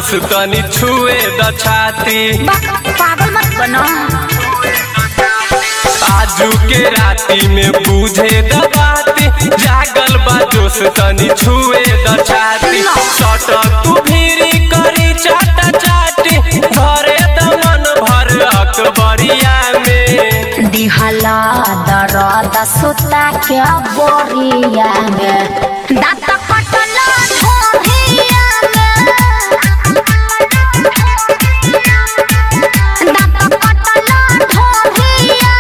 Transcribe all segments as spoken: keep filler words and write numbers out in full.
जोश तनी छुए द छाती। पागल मत बनो। आजू के राती में बूझे द बाती, जागल बा जोश तनी छुए द छाती। सटक तू भीरी करी चाटा चाटी, धरे द मन भर अकबरिया में। दिहला दर्द सुता के बोरिया में, दांत कटला ढोरिया में, दांत कटला ढोरिया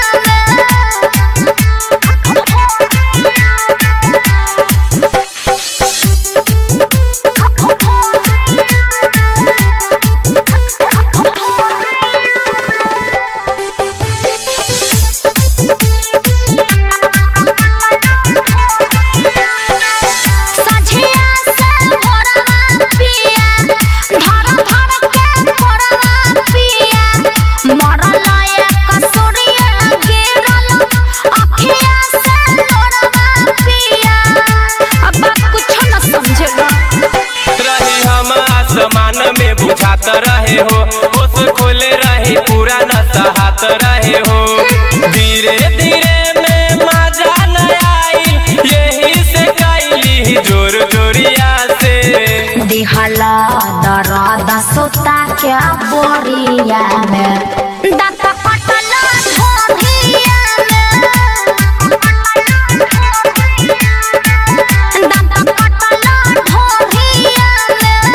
में बुझात रहे हो, होश खोले रहे पूरा न सहात रहे हो। धीरे धीरे में मजा न आई, यही से कैली जोर जोरिया से। दिहला दर्द सुता के बोरिया में, दांत कटला ढोरिया में, दांत कटला ढोरिया में।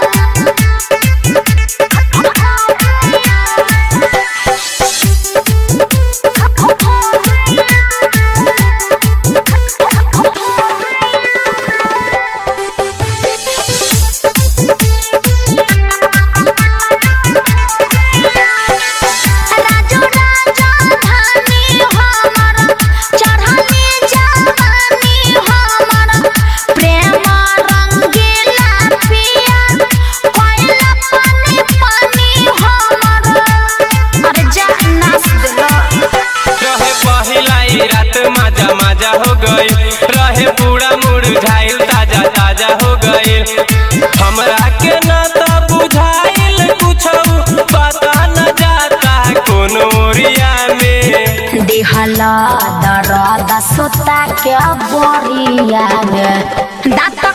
मजा मजा हो गई रहे, पूरा मुरझाइल ताजा ताजा हो गई। हमरा के न त बुझाइल कुछ पता न जाता कोनो ओरिया में। दिहला दर्द सुता के बोरिया में, दांत